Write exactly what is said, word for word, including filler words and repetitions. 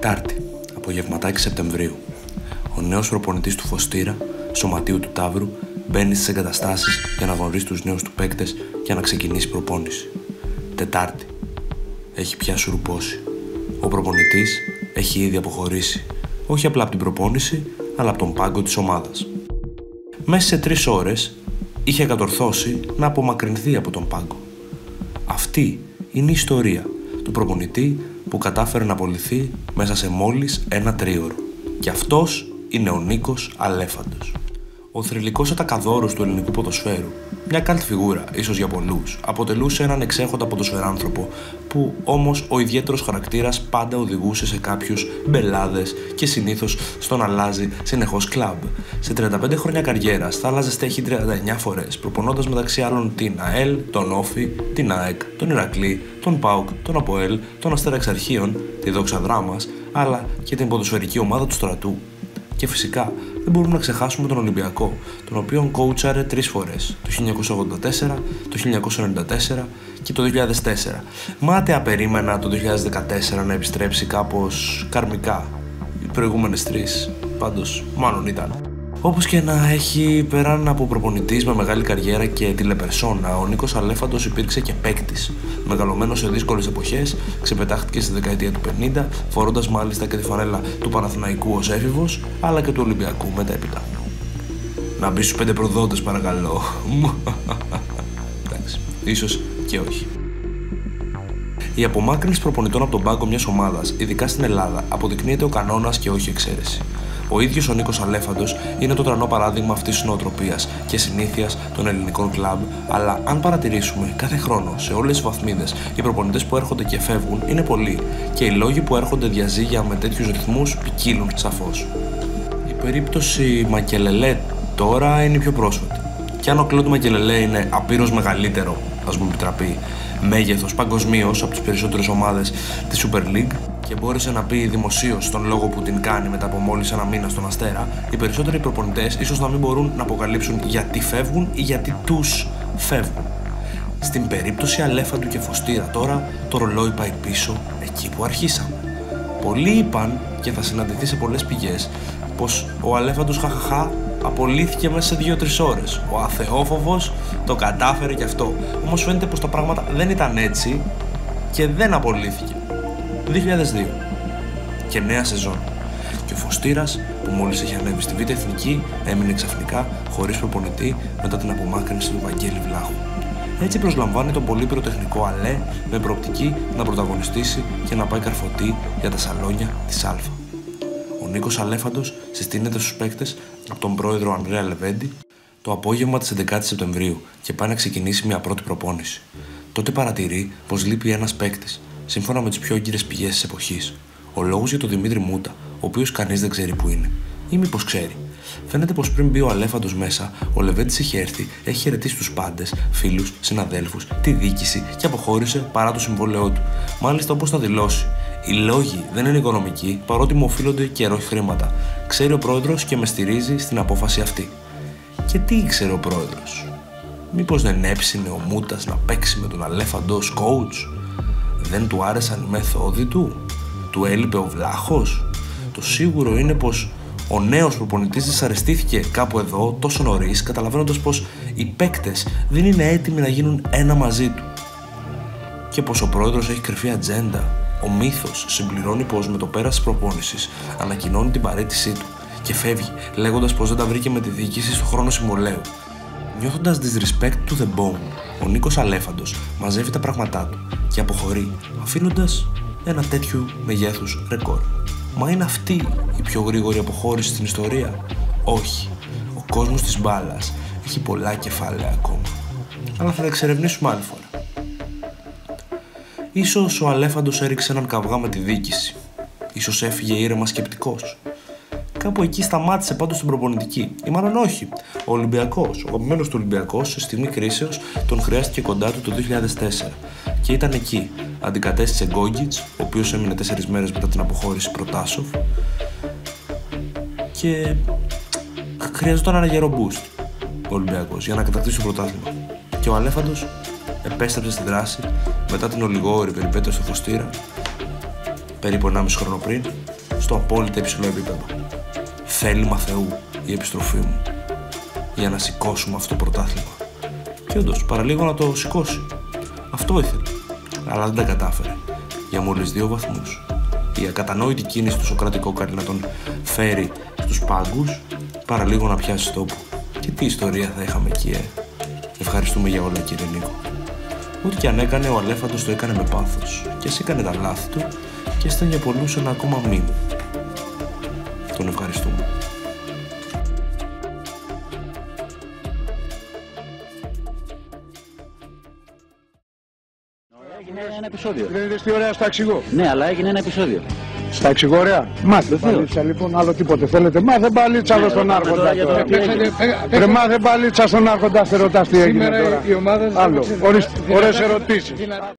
Τετάρτη, απογευματάκι Σεπτεμβρίου. Ο νέος προπονητής του Φωστήρα, Σωματείου του Ταύρου, μπαίνει στις εγκαταστάσεις για να γνωρίσει τους νέους του παίκτες και να ξεκινήσει προπόνηση. Τετάρτη. Έχει πια σουρουπώσει. Ο προπονητής έχει ήδη αποχωρήσει. Όχι απλά από την προπόνηση, αλλά από τον πάγκο της ομάδας. Μέσα σε τρεις ώρες είχε κατορθώσει να απομακρυνθεί από τον πάγκο. Αυτή είναι η ιστορία του προπονητή που κατάφερε να απολυθεί μέσα σε μόλις ένα τρίωρο. Και αυτός είναι ο Νίκος Αλέφαντος. Ο θρυλικός ατακαδόρος του ελληνικού ποδοσφαίρου, μια καλτ φιγούρα ίσως για πολλούς, αποτελούσε έναν εξέχοντα ποδοσφαιράνθρωπο που όμως ο ιδιαίτερος χαρακτήρας πάντα οδηγούσε σε κάποιους μπελάδες και συνήθως στον αλλάζει συνεχώς κλαμπ. Σε τριάντα πέντε χρόνια καριέρας θα άλλαζε στέχη τριάντα εννιά φορές, προπονώντας μεταξύ άλλων την ΑΕΛ, τον Όφη, την ΑΕΚ, τον Ηρακλή, τον ΠΑΟΚ, τον ΑΠΟΕΛ, τον Αστέρα Εξαρχείων, τη Δόξα Δράμας, αλλά και την ποδοσφαιρική ομάδα του Στρατού. Και φυσικά δεν μπορούμε να ξεχάσουμε τον Ολυμπιακό, τον οποίον κόουτσαρε τρεις φορές, το χίλια εννιακόσια ογδόντα τέσσερα, το χίλια εννιακόσια ενενήντα τέσσερα και το δύο χιλιάδες τέσσερα. Μάταια περίμενα το δύο χιλιάδες δεκατέσσερα να επιστρέψει κάπως καρμικά. Οι προηγούμενες τρεις, πάντως, μάλλον ήταν. Όπως και να έχει, πέραν από προπονητής με μεγάλη καριέρα και τηλεπερσόνα, ο Νίκος Αλέφαντος υπήρξε και παίκτης. Μεγαλωμένος σε δύσκολες εποχές, ξεπετάχτηκε στη δεκαετία του πενήντα, φορώντας μάλιστα και τη φανέλα του Παναθηναϊκού ως έφηβος, αλλά και του Ολυμπιακού μετέπειτα. Να μπει στους πέντε προδότες, παρακαλώ. Εντάξει, ίσως και όχι. Η απομάκρυνση προπονητών από τον πάγκο μιας ομάδας, ειδικά στην Ελλάδα, αποδεικνύεται ο κανόνας και όχι εξαίρεση. Ο ίδιος ο Νίκος Αλέφαντος είναι το τρανό παράδειγμα αυτής της νοοτροπίας και συνήθειας των ελληνικών κλαμπ, αλλά αν παρατηρήσουμε, κάθε χρόνο σε όλες τις βαθμίδες οι προπονητές που έρχονται και φεύγουν είναι πολλοί και οι λόγοι που έρχονται διαζύγια με τέτοιους ρυθμούς ποικίλουν σαφώς. Η περίπτωση Μακελελέ τώρα είναι η πιο πρόσφατη. Και αν ο Κλοντ Μακελελέ είναι απείρως μεγαλύτερο, ας μου επιτραπεί, μέγεθος παγκοσμίως από τις περισσότερες ομάδες της Super League, και μπόρεσε να πει δημοσίως τον λόγο που την κάνει μετά από μόλις ένα μήνα στον Αστέρα, οι περισσότεροι προπονητές ίσως να μην μπορούν να αποκαλύψουν γιατί φεύγουν ή γιατί τους φεύγουν. Στην περίπτωση Αλέφαντου και Φωστήρα τώρα το ρολόι πάει πίσω εκεί που αρχίσαμε. Πολλοί είπαν, και θα συναντηθεί σε πολλές πηγές, πως ο Αλέφαντος χαχαχά απολύθηκε μέσα σε δύο τρεις ώρες. Ο αθεόφοβος το κατάφερε και αυτό. Όμως φαίνεται πως τα πράγματα δεν ήταν έτσι και δεν απολύθηκε. δύο χιλιάδες δύο και νέα σεζόν. Και ο Φωστήρας, που μόλις είχε ανέβει στη Β' Εθνική, έμεινε ξαφνικά χωρίς προπονητή μετά την απομάκρυνση του Βαγγέλη Βλάχου. Έτσι προσλαμβάνει τον πολύ πυροτεχνικό Αλέ με προοπτική να πρωταγωνιστήσει και να πάει καρφωτή για τα σαλόνια της Α. Ο Νίκος Αλέφαντος συστήνεται στους παίκτες από τον πρόεδρο Ανδρέα Λεβέντη το απόγευμα της έντεκα Σεπτεμβρίου και πάει να ξεκινήσει μια πρώτη προπόνηση. Τότε παρατηρεί πως λείπει ένας παίκτης. Σύμφωνα με τις πιο έγκυρες πηγές της εποχής, ο λόγος για τον Δημήτρη Μούτα, ο οποίος κανείς δεν ξέρει που είναι, ή μήπως ξέρει. Φαίνεται πως πριν μπει ο Αλέφαντος μέσα, ο Λεβέντης είχε έρθει, έχει χαιρετήσει τους πάντες, φίλους, συναδέλφους, τη διοίκηση και αποχώρησε παρά το συμβόλαιό του. Μάλιστα, όπως θα δηλώσει, οι λόγοι δεν είναι οικονομικοί, παρότι μου οφείλονται καιρό χρήματα. Ξέρει ο πρόεδρος και με στηρίζει στην απόφαση αυτή. Και τι ήξερε ο πρόεδρος? Μήπως δεν έψινε ο Μούτας να παίξει με τον Αλέφαντο ως coach? Δεν του άρεσαν οι μεθόδοι του? Του έλειπε ο Βλάχος? Το σίγουρο είναι πως ο νέος προπονητής δυσαρεστήθηκε κάπου εδώ τόσο νωρίς, καταλαβαίνοντας πως οι παίκτες δεν είναι έτοιμοι να γίνουν ένα μαζί του. Και πως ο πρόεδρος έχει κρυφή ατζέντα. Ο μύθος συμπληρώνει πως με το πέρας της προπόνησης ανακοινώνει την παραίτησή του και φεύγει, λέγοντας πως δεν τα βρήκε με τη διοίκηση στο χρόνο συμβολαίου. Νιώθοντας disrespect to the bone, ο Νίκος Αλέφαντος μαζεύει τα πράγματά του και αποχωρεί, αφήνοντας ένα τέτοιου μεγέθους ρεκόρ. Μα είναι αυτή η πιο γρήγορη αποχώρηση στην ιστορία? Όχι. Ο κόσμος της μπάλας έχει πολλά κεφάλαια ακόμα. Αλλά θα τα εξερευνήσουμε άλλη φορά. Ίσως ο Αλέφαντος έριξε έναν καυγά με τη διοίκηση. Ίσως έφυγε ήρεμα σκεπτικός. Κάπου εκεί σταμάτησε πάντως την προπονητική. Ή μάλλον όχι. Ο Ολυμπιακός, ο αγαπημένος του Ολυμπιακός, σε στιγμή κρίσεως τον χρειάστηκε κοντά του το δύο χιλιάδες τέσσερα. Και ήταν εκεί. Αντικατέστησε Γκόγκιτς, ο οποίος έμεινε τέσσερις μέρες μετά την αποχώρηση Προτάσοφ. Και χρειαζόταν ένα γερό boost ο Ολυμπιακός για να κατακτήσει το πρωτάθλημα. Και ο Αλέφαντος επέστρεψε στη δράση μετά την ολιγόρη περιπέτεια στο Φωστήρα περίπου ενάμιση χρόνο πριν, στο απόλυτα υψηλό επίπεδο. Θέλημα Θεού η επιστροφή μου, για να σηκώσουμε αυτό το πρωτάθλημα. Και όντως, παραλίγο να το σηκώσει. Αυτό ήθελε. Αλλά δεν τα κατάφερε. Για μόλις δύο βαθμούς. Η ακατανόητη κίνηση του Σοκράτη Κόκαλη να τον φέρει στους πάγκους, παραλίγο να πιάσει τόπο. Και τι ιστορία θα είχαμε εκεί, ε. Ευχαριστούμε για όλα, κύριε Νίκο. Ό,τι και αν έκανε, ο Αλέφαντος το έκανε με πάθος. Και ας έκανε τα λάθη του, και ήταν για πολλούς ένα ακόμα μήνυμα. Τον ευχαριστούμε. Έγινε ένα επεισόδιο. Δεν είδες τι ωραία στα εξηγώ. Ναι, αλλά έγινε ένα επεισόδιο. Στα εξηγώ ωραία. Μάθε μπαλίτσα λοιπόν, άλλο τίποτε θέλετε. Μάθε μπαλίτσα άλλο στον Άρχοντα. Ρε μάθε μπαλίτσα στον Άρχοντα, σε ρωτάς τι έγινε τώρα. Άλλο, ορίστε, ωραίες ερωτήσεις.